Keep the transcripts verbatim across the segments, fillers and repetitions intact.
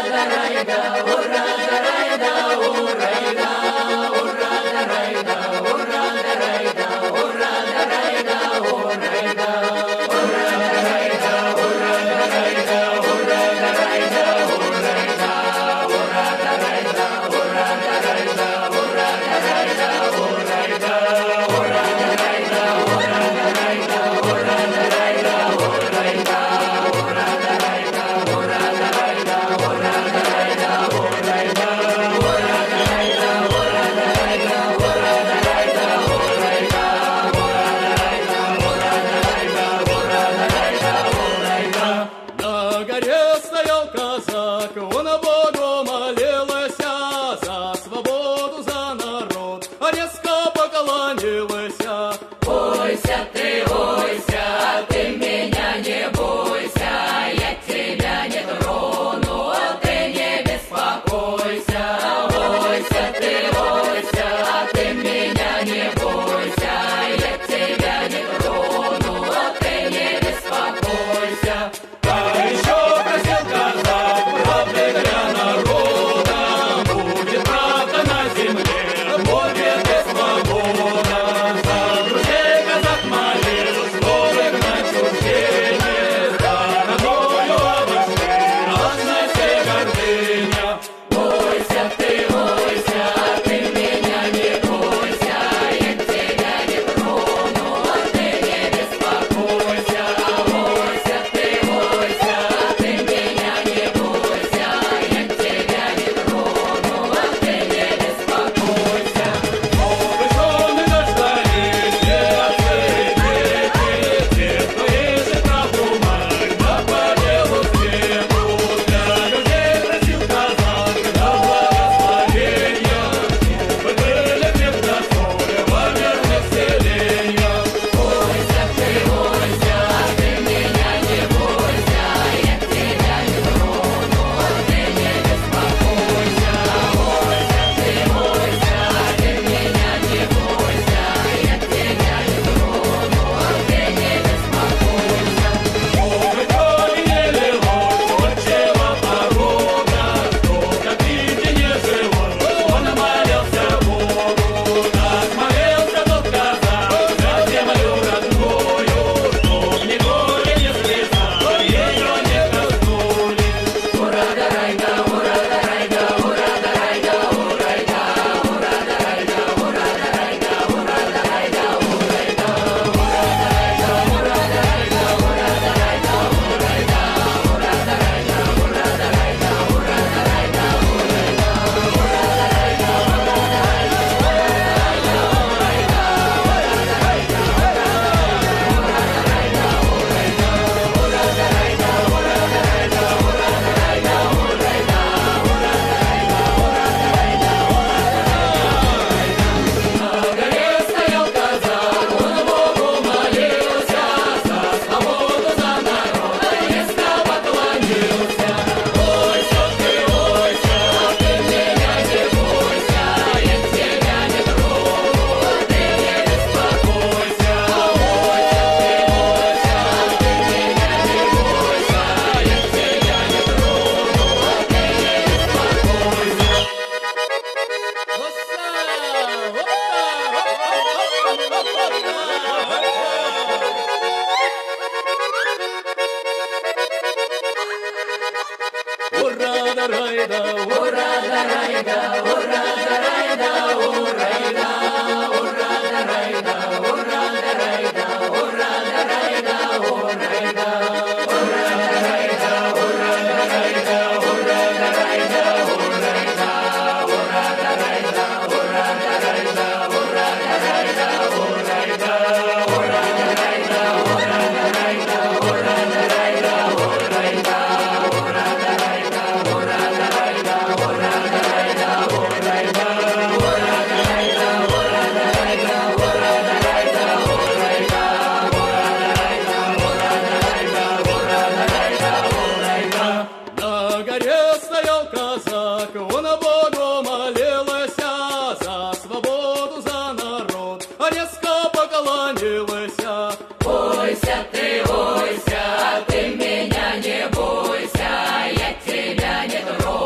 Ойся, ты, ойся, ты меня не бойся, я тебя не трону.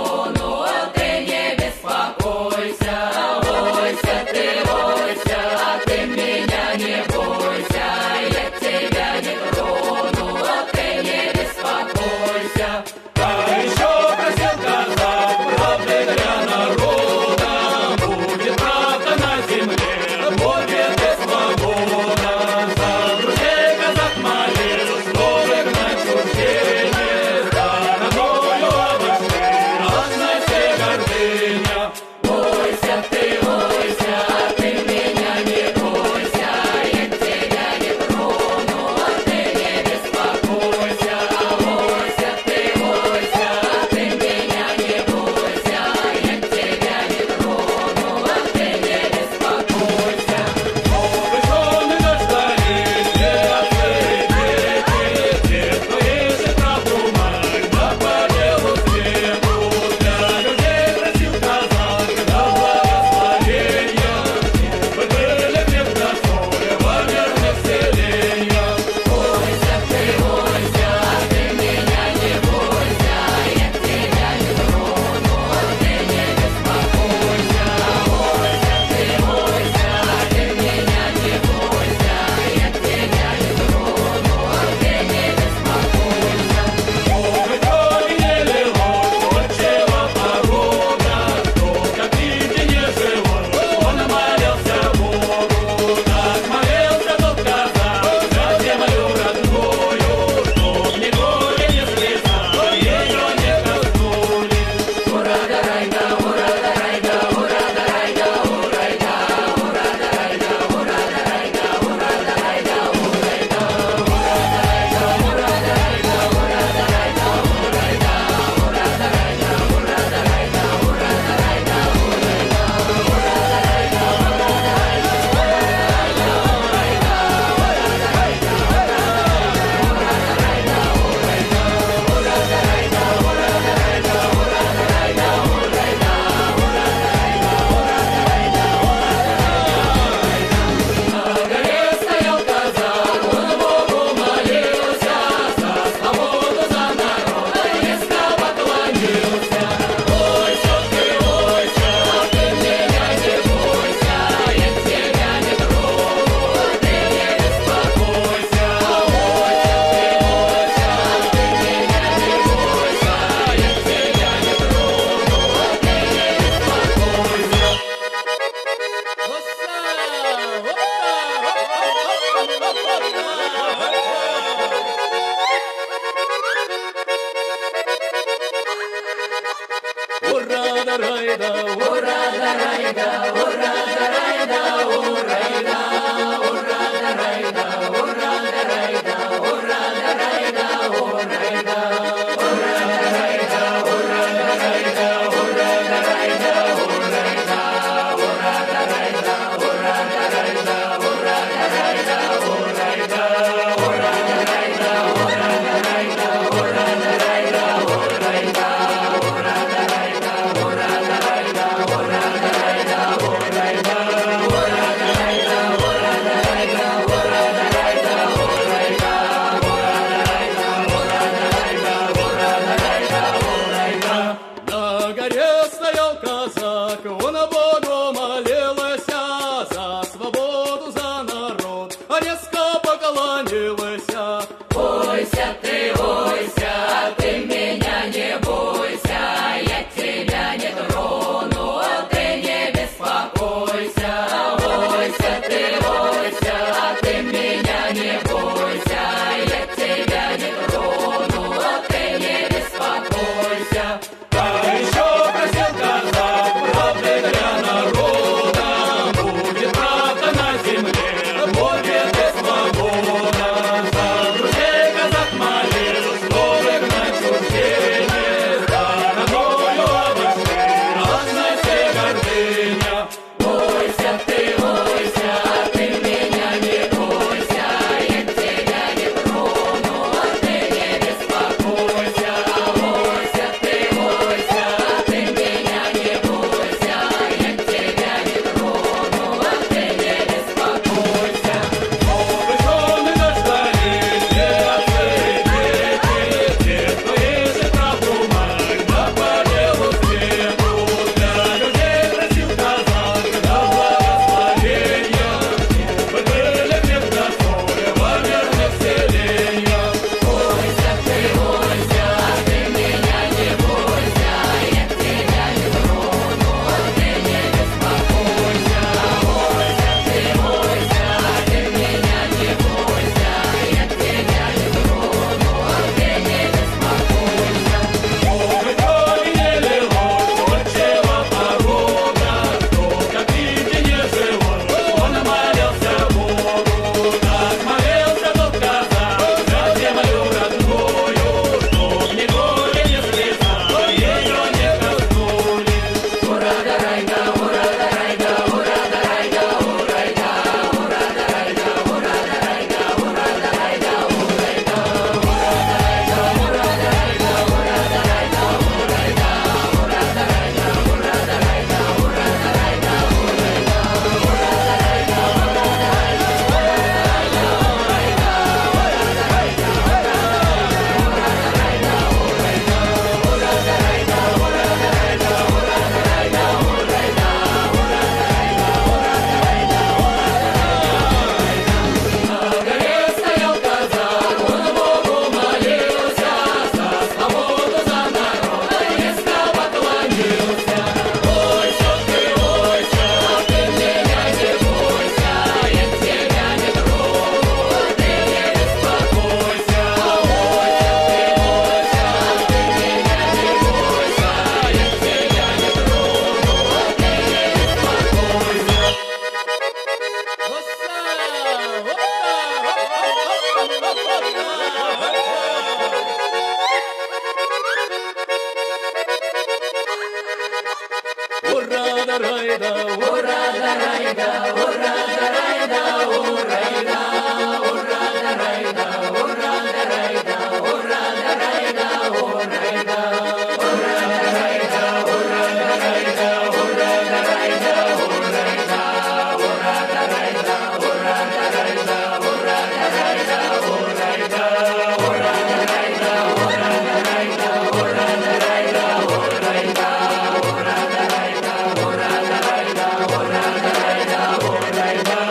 да райда, ура да райда, ура да райда, урайда, ура да райда, ура да райда, ура да райда, урайда, ура да райда, ура да райда, ура да райда, урайда, ура да райда, ура да райда, ура да райда, урайда, ура да райда, ура да райда, ура да райда, урайда, ура да райда, ура да райда, ура да райда, урайда, ура да райда, ура да райда, ура да райда, урайда, ура да райда, ура да райда, ура да райда, урайда. На горе стоял казак, он Богу молился за свободу, за народ, а низко поклонился. Ойся ты, ойся, ты меня не бойся, я тебя не трону, ты не беспокойся. Ойся ты, ойся, ты меня не бойся, я тебя не трону, ты не беспокойся. А еще просил казак, правды для народа, будет правда на земле, будет и свобода. За друзей казак молил, чтобы гнать чуждение, стороною обошли, разной всей гордыня. Ойся ты, ойся, ты меня не бойся, я тебя не трону, ты не беспокойся. Ойся ты, ойся, ты меня не бойся, я тебя не трону, ты не беспокойся. Чтобы жены дождались, все отцы и дети, все твои же правду мать, да по делу свету. Для людей просил казак, да благословения, чтобы были крепко соль во мирных селениях. Ойся ты, ойся, ты меня не бойся, я тебя не трону, ты не беспокойся. Ойся ты, ойся, ты меня не бойся, я тебя не трону, ты не беспокойся. Чтобы крови не лилось, отчего порога, кто как виде не жило, он молился Богу. Так молился тот казак за землю родную, чтоб ни горе, ни слеза ее не коснули. Ура да райда, ура да райда, ура да райда, урайда, ура да райда, ура да райда, ура да райда, урайда, ура да райда, ура да райда, ура да райда, урайда, ура да райда, ура да райда, ура да райда, урайда, ура да райда, ура да райда, ура да райда, урайда, ура да райда, ура да райда, урайда, ура да райда, ура да райда, ура да райда, урайда, ура да райда, ура да райда, ура да райда. На горе стоял казак, он Богу молился за свободу, за народ, низко поклонился. Ойся ты, ойся, ты меня не бойся, я тебя не трону, ты не беспокойся. Ойся ты, ойся, ты меня не бойся, я тебя не трону, ты не беспокойся. Ура да райда, ура да райда, ура да райда, урайда, ура да райда, ура да райда, ура да райда, урайда, ура да райда, ура да райда, ура да райда, урайда, ура да райда, ура да райда, ура да райда, урайда, ура да райда, ура да райда, ура да райда, урайда, ура да райда, ура да райда, ура да райда, урайда.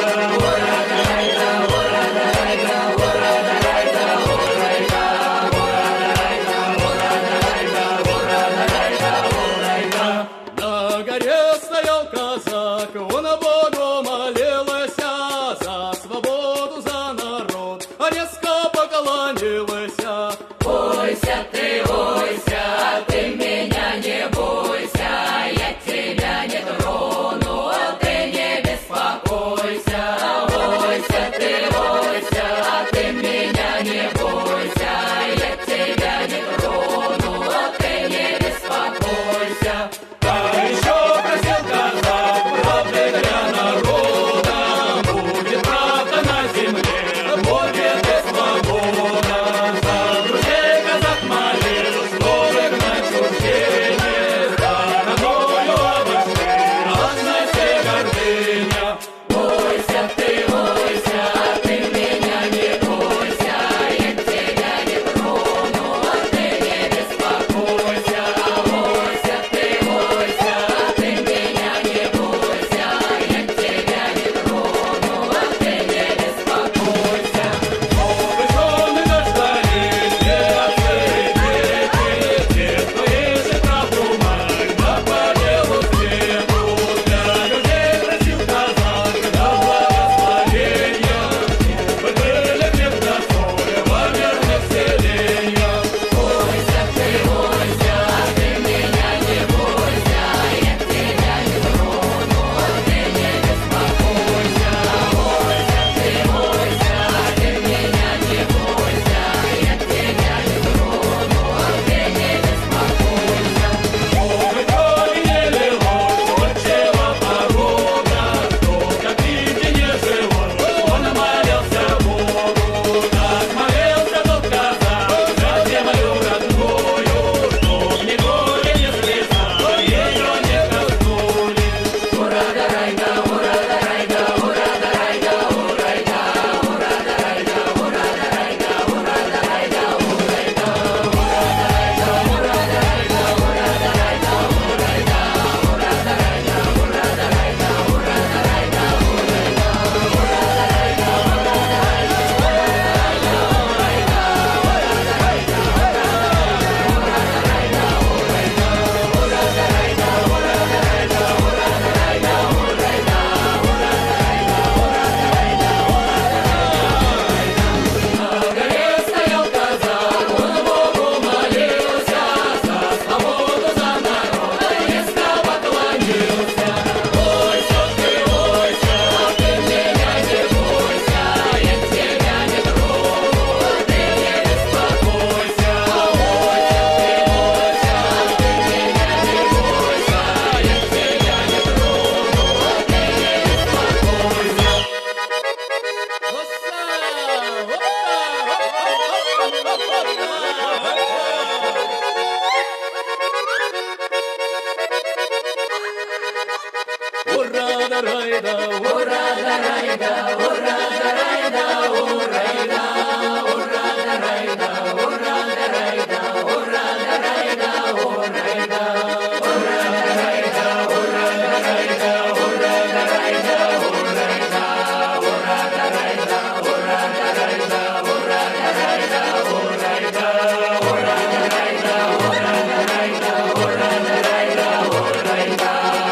да райда, ура да райда, ура да райда, урайда, ура да райда, ура да райда, ура да райда, урайда, ура да райда, ура да райда, ура да райда, урайда, ура да райда, ура да райда, ура да райда, урайда, ура да райда, ура да райда, ура да райда, урайда.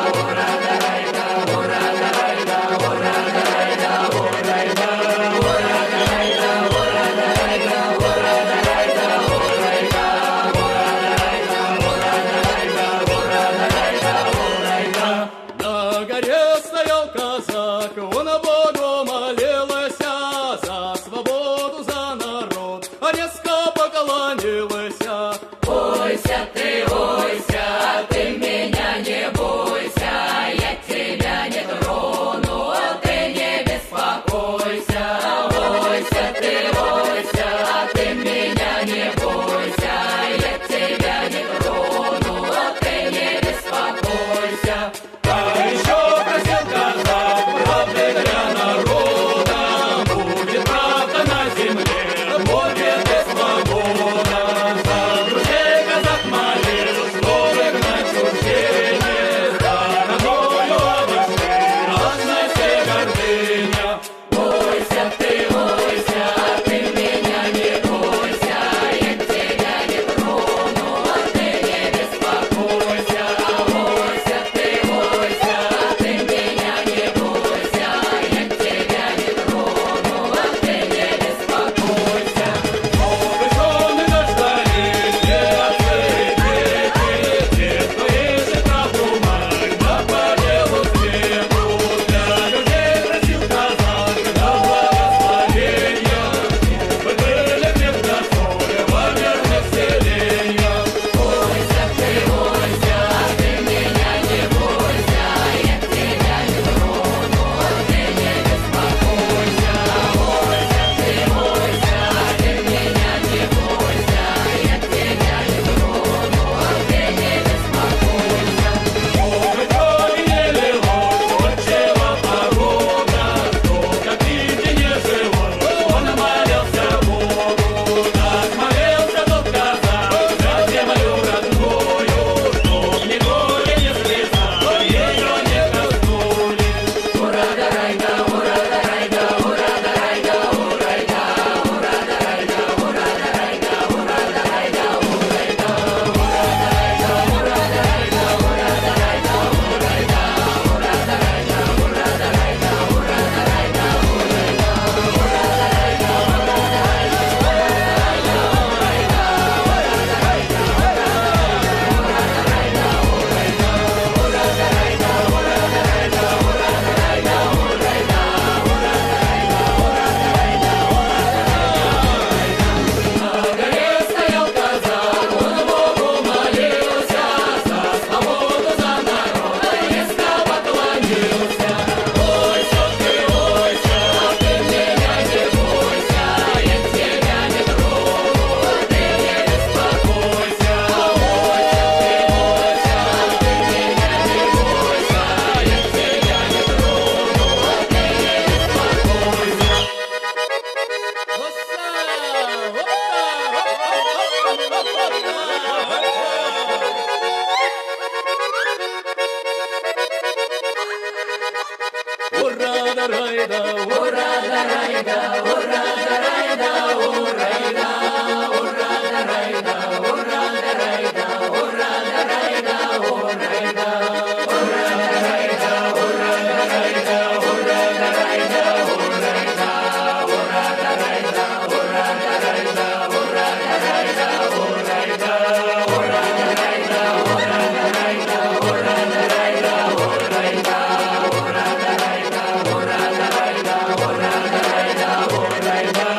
На горе стоял казак, он на Богу молился за свободу, за народ, а резко поклонился. Ойся ты, ойся, ты меня не бойся, я тебя не трону, ты не беспокойся. Ойся ты, ойся, ты меня не бойся, я тебя не трону, ты не беспокойся. А еще просил казак правды для народа, будет правда на земле, будет и свобода. За друзей казак молил, чтобы гнать чуждение, за родную обошли, разной все гордыня. Ойся ты, ойся, ты меня не бойся, я тебя не трону, ты не беспокойся. Ойся ты, ойся, ты меня не бойся, я тебя не трону, ты не беспокойся. Чтобы жены дождались, все отцы и дети, те, кто ищет правду мать, да по делу свету. Для людей просил казак, да благословения, чтобы были всегда соли во мирных селениях. Ойся ты, ойся, ты меня не бойся, я тебя не трону, ты не беспокойся. Ойся ты, ойся, ты меня не бойся, я тебя не трону, ты не беспокойся. Чтобы крови не лилось, отчего порога, только пить не жилось, он молился Богу. Так молился тот казак за землю родную, чтоб ни горе, ни слеза ее не коснулись. Ура да райда, ура да райда, ура да райда, урайда, ура да райда, ура да райда, ура да райда, урайда, ура да райда, ура да райда, ура да райда, урайда, ура да райда, ура да райда, ура да райда, урайда, ура да райда, ура да райда, на горе стоял казак, он Богу молился за свободу, за народ, резко поклонился. Ойся ты, ойся, ты меня не бойся, я тебя не трону, ты не беспокойся. Ойся ты, ойся, ты меня не бойся, я тебя не трону, ты не беспокойся. Ура да райда, ура да райда, ура да райда, урайда, ура да райда, ура да райда, ура да райда, урайда, ура да райда, ура да райда, ура да райда, урайда, ура да райда, ура да райда, ура да райда, урайда, ура да райда, ура да райда, ура да райда, урайда, ура да райда, ура да райда, ура да райда, урайда.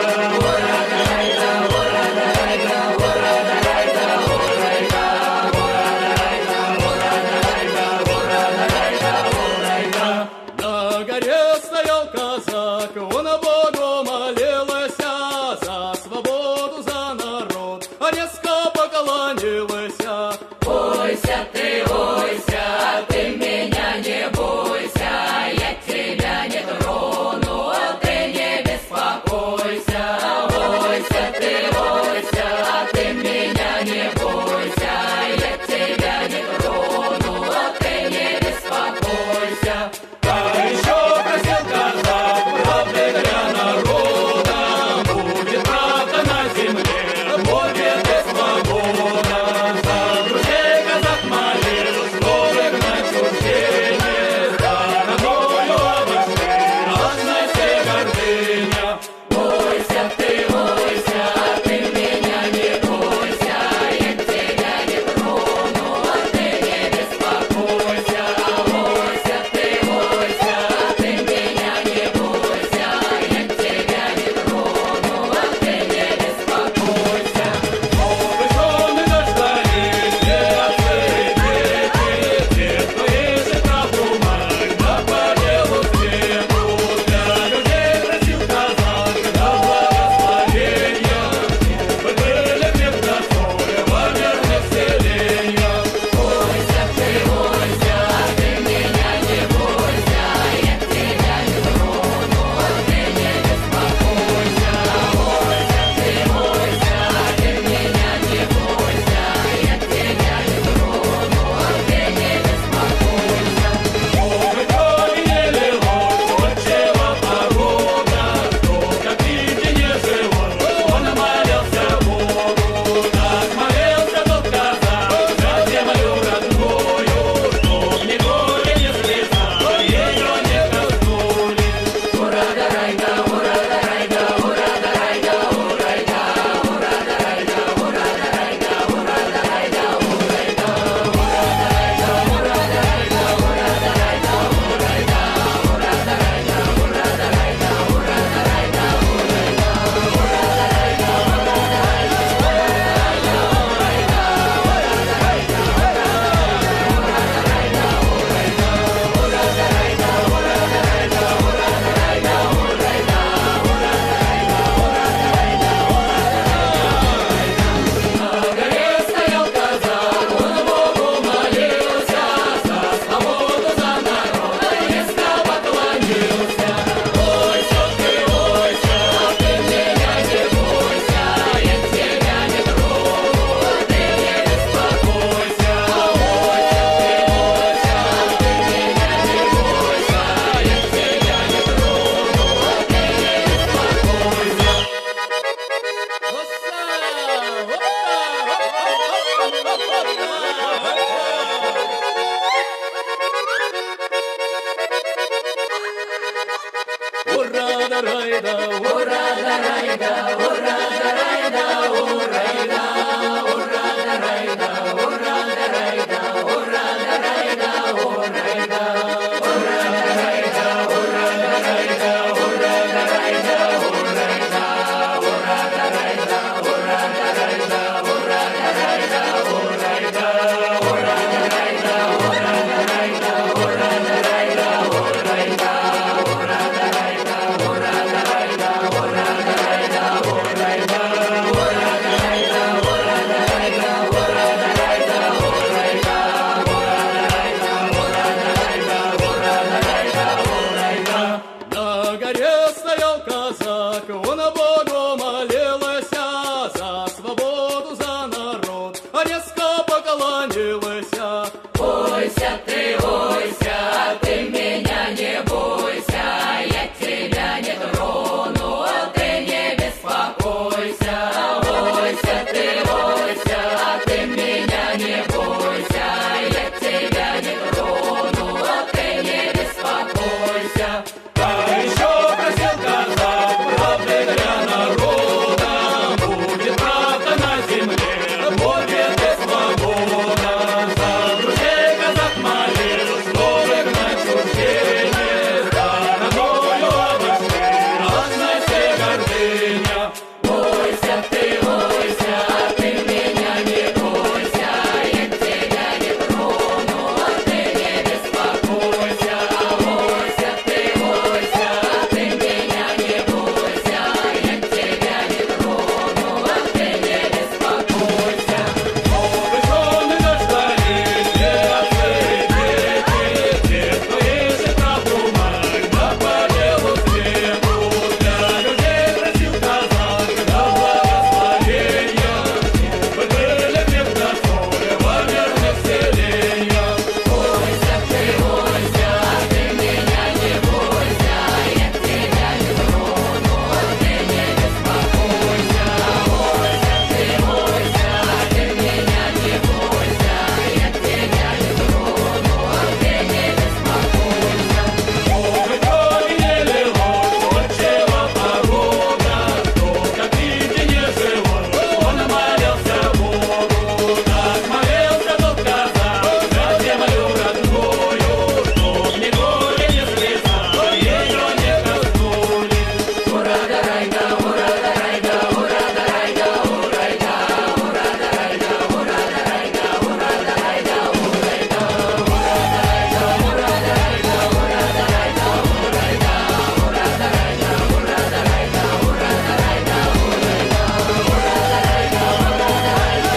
Ойся ты, ойся, ты меня не бойся, я тебя не трону, ты не беспокойся. Ойся ты, ойся, ты меня не бойся, я тебя не трону, ты не беспокойся. Как еще просил казак, правды для народа, будет правда на земле, будет и свобода. За друзей казак молил, чтобы гнать чуждение, стороною обошли, разной все гордыня. Ойся ты, ойся, ты меня не бойся, я тебя не трону, ты не беспокойся. Ойся ты, ойся, ты меня не бойся, я тебя не трону, ты не беспокойся. Чтобы жены дождались, все отцы и дети, те, кто ищет правду мать, да по делу свету. Для людей просил казак, да благословения, чтобы были крепко соли во верных селениях. Ойся ты, ойся, ты меня не бойся, я тебя не трону, ты не беспокойся. Ойся ты, ойся, ты меня не бойся, я тебя не трону, ты не беспокойся. Чтобы крови не лилось, отчего порога, кто как виде не живой, он молился Богу. Так молился тот казак за землю родную, чтоб ни горе, ни слеза ее не коснулись. Ура да райда, ура да райда, ура да райда, урайда, ура да райда, ура да райда, ура да райда, урайда, ура да райда, ура да райда, ура да райда, урайда, ура да райда, ура да райда, ура да райда, урайда, ура да райда, ура да райда,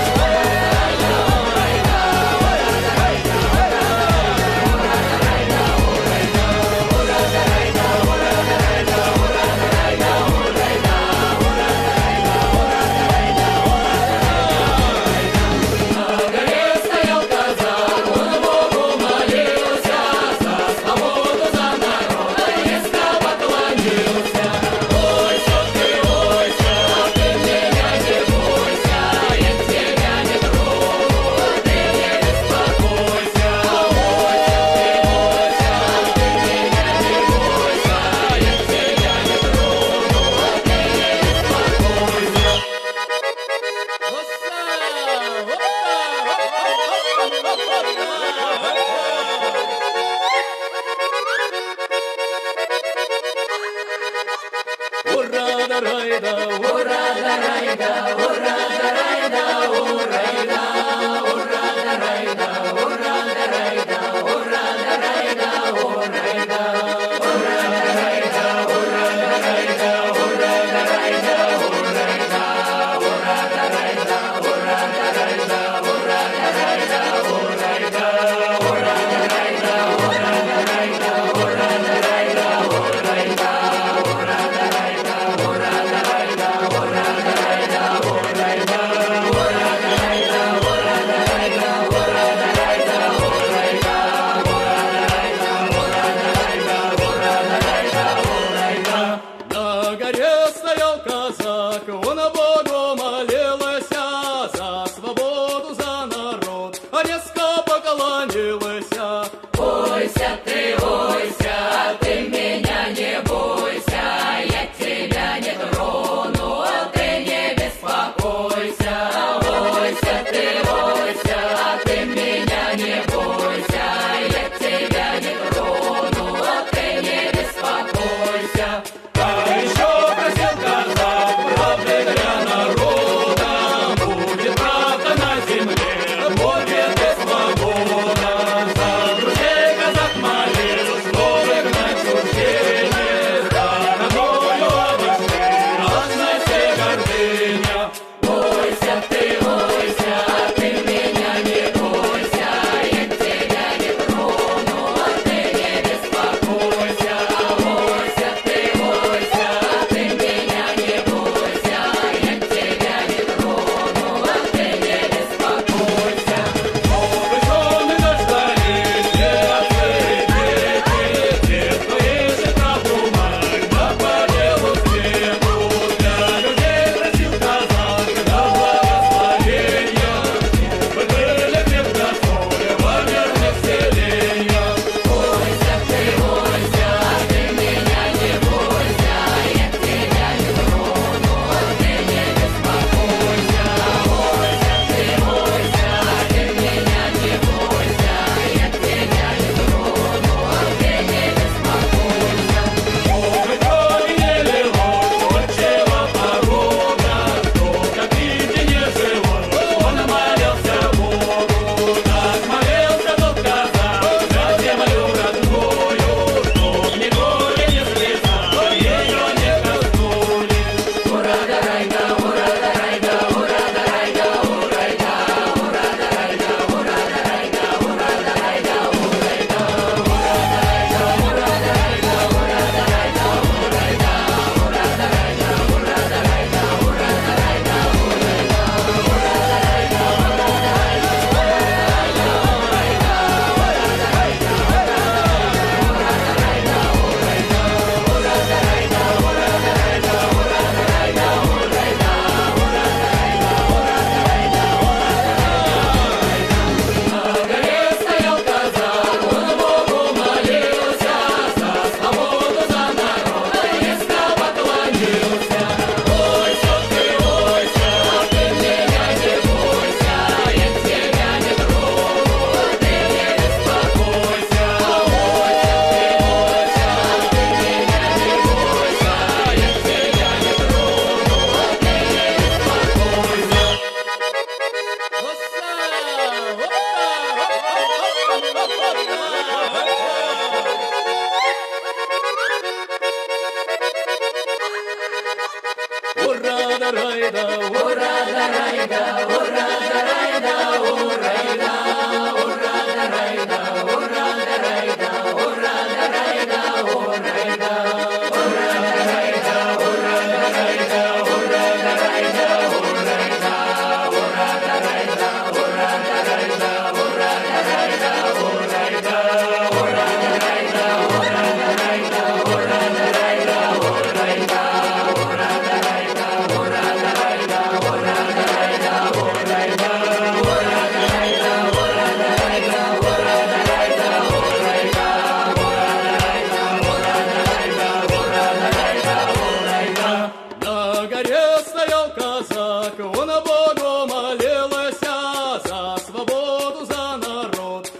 На горе стоял казак, он Богу молился, за свободу, за народ, низко поклонился. Ойся ты, ойся, ты меня не бойся, я тебя не трону, ты не беспокойся. Ойся ты, ойся, ты меня не бойся, я тебя не трону, ты не беспокойся. Ура да райда, Ура да райда, ура да райда, урайда, ура да райда, ура да райда, ура да райда, урайда, ура да райда, ура да райда, ура да райда, урайда, ура да райда, ура да райда, ура да райда, урайда, ура да райда, ура да райда, ура да райда, урайда, ура да райда, ура да райда, ура да райда, урайда.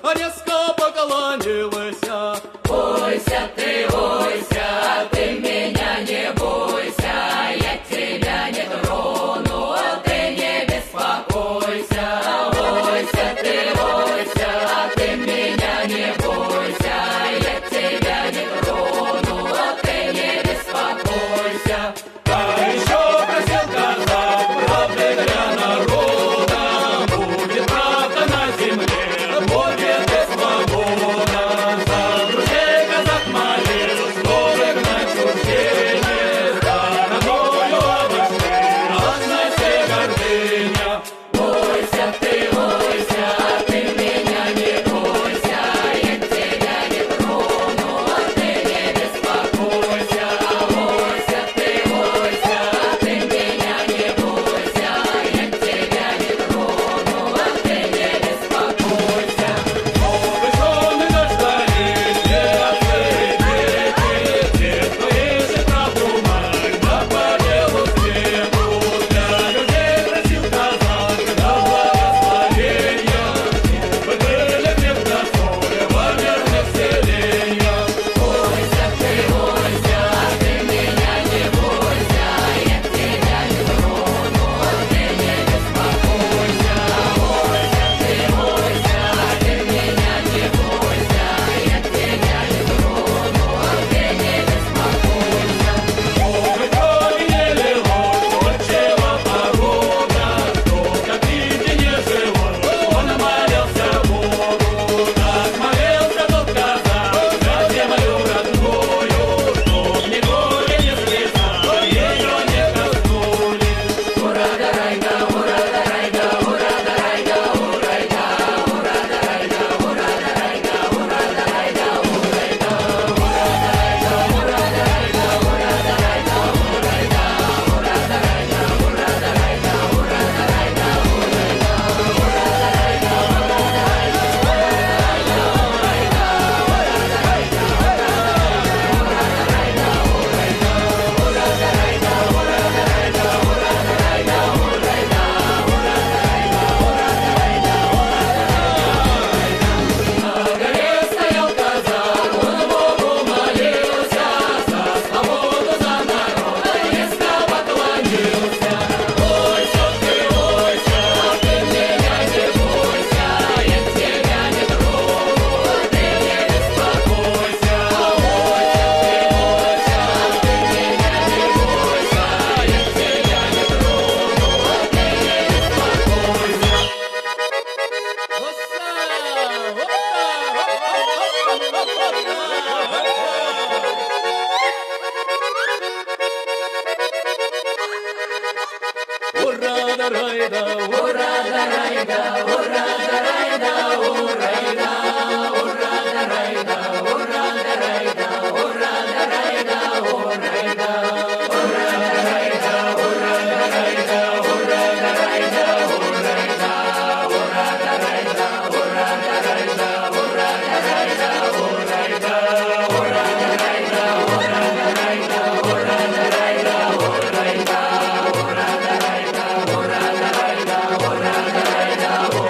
резко поклонилась. Ойся ты, ойся, ты меня не бойся, я тебя не трону, ты не беспокойся. Ойся ты, ойся, ты меня не бойся, я тебя не трону, ты не беспокойся. А еще просил казак правды для народа, будет правда на земле, будет и свобода. За друзей казак молил, что выгнать чуждение, стороною обошли, разноси гордыня. Ойся ты, ойся, ты меня не бойся, я тебя не трону, ты не беспокойся. Ойся ты, ойся, ты меня не бойся, я тебя не трону, ты не беспокойся. Весны дождались, все отцы и дети, те, кто ищет правду мать, да по делу свету. Для людей просил казак, да благословенья, чтобы были крепко соль во мирных селениях. Ойся ты, ойся, ты меня не бойся, я тебя не трону, ты не беспокойся. Ойся ты, ойся, ты меня не бойся, я тебя не трону, ты не беспокойся. Чтобы крови не лилось, отчего порога, кто как виде не жилось, он молился Богу. Так молился тот казак за землю родную, чтоб николи не слеза, ее не коснулись. Ура да райда, ура да райда, ура да райда, урайда, ура да райда, ура да райда, ура да райда, урайда, ура да райда, ура да райда, ура да райда, урайда, ура да райда, ура да райда, ура да райда, урайда, ура да райда, ура да райда, На горе стоял казак, он Богу молился, за свободу, за народ, низко поклонился. Ойся ты, ойся, ты меня не бойся, я тебя не трону, ты не беспокойся. Ойся ты, ойся, ты меня не бойся, я тебя не трону, ты не беспокойся. Ура да райда, ура да райда, ура да райда, урайда, ура да райда, ура да райда, ура да райда, урайда, ура да райда, ура да райда, ура да райда, урайда, ура да райда, ура да райда, ура да райда, урайда, ура да райда, ура да райда, ура да райда, урайда, ура да райда, ура да райда, ура да райда,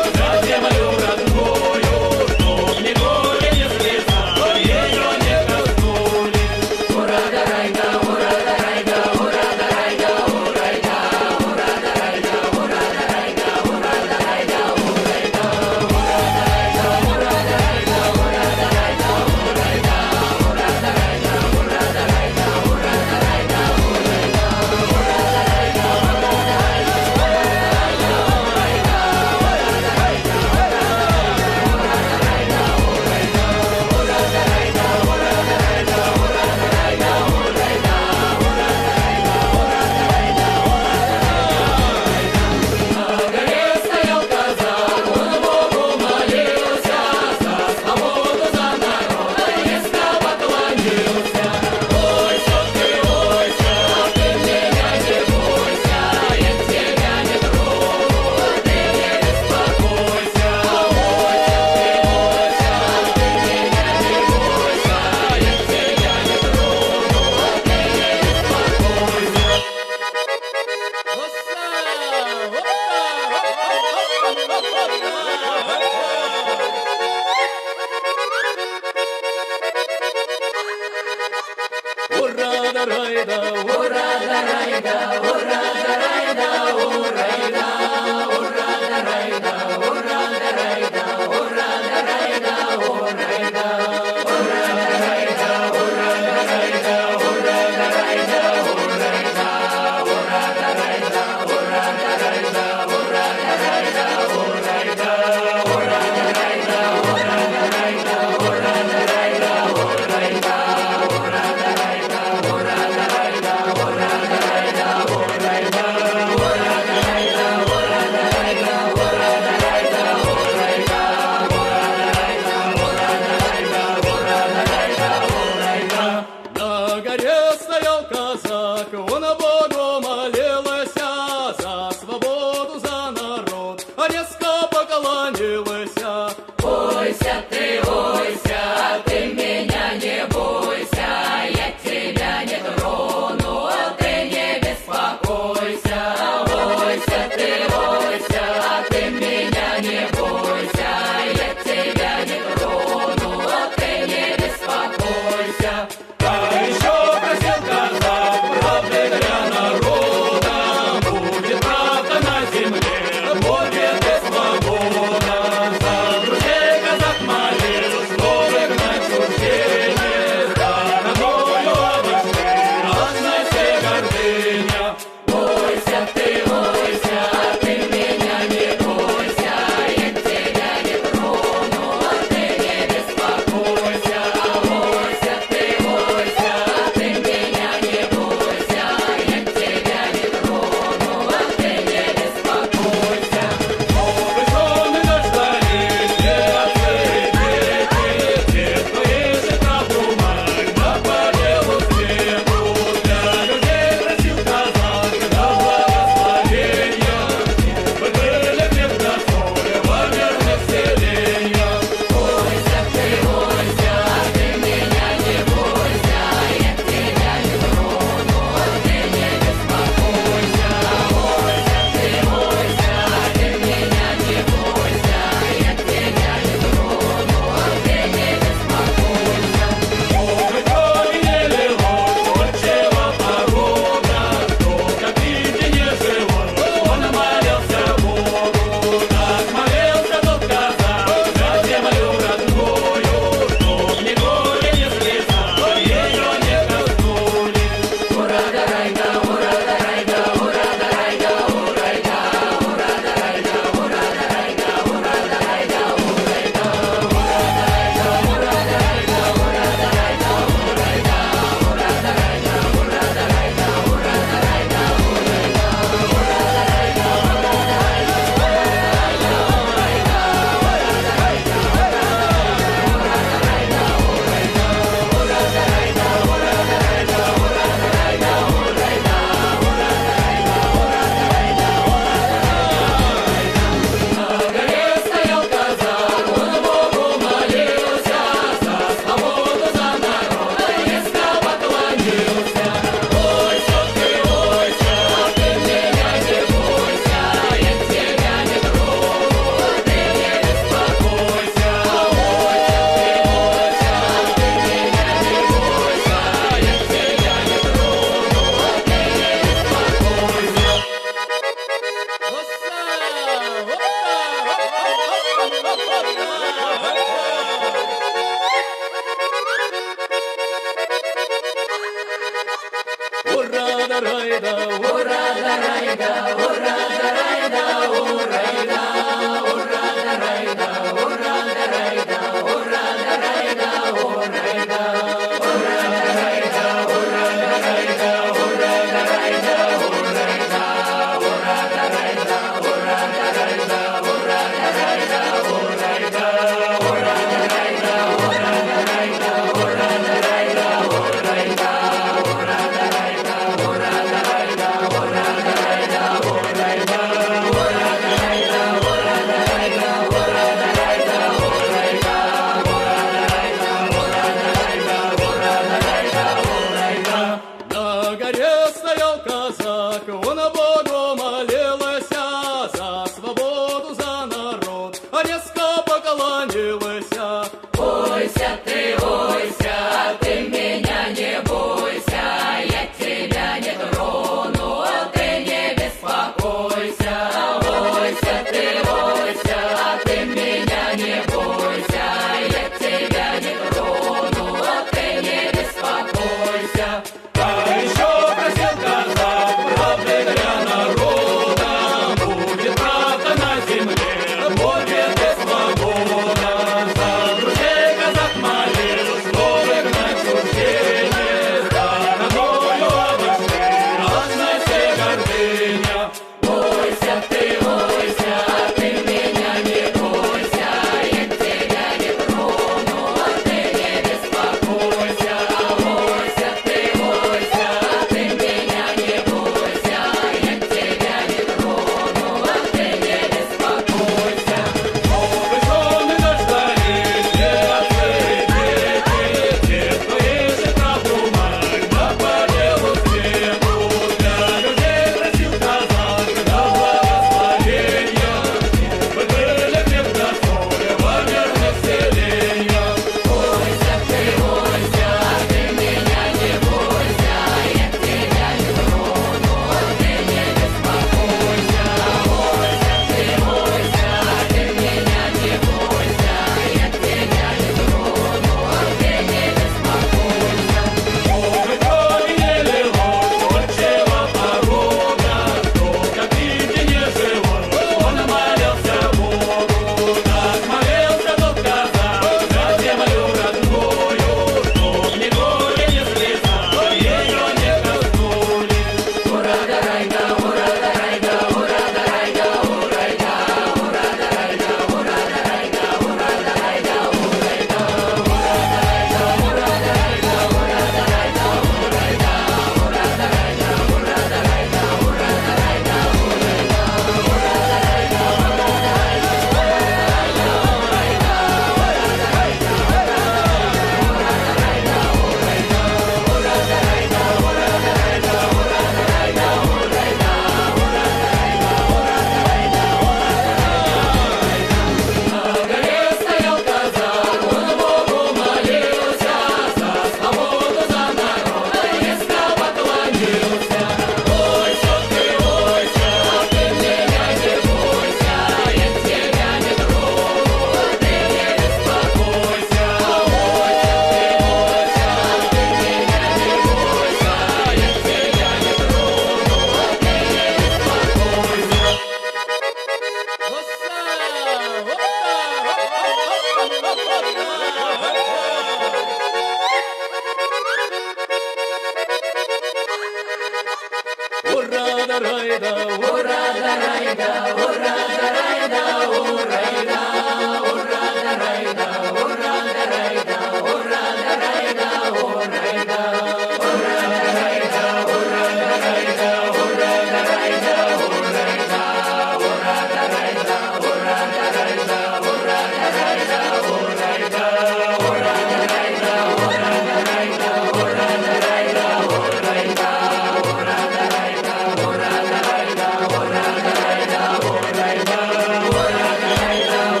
Ora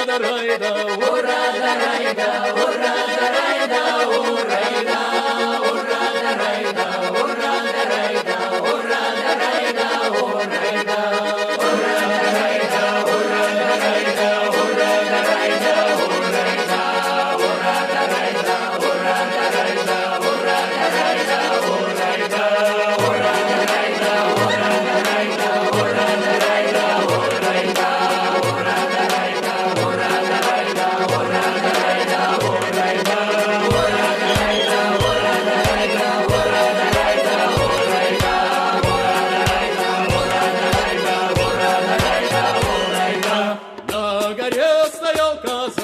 да райда, ура да райда, ура да райда, урайда, ура да райда, ура да райда, ура да райда, урайда, ура да райда, ура да райда, ура да райда, урайда, ура да райда, ура да райда, ура да райда, урайда, ура да райда, ура да райда, ура да райда, урайда, ура да райда, ура да райда, ура да райда, урайда, ура да райда, ура да райда, ура да райда, урайда, ура да райда, ура да райда, ура да райда, урайда. на горе стоял казак.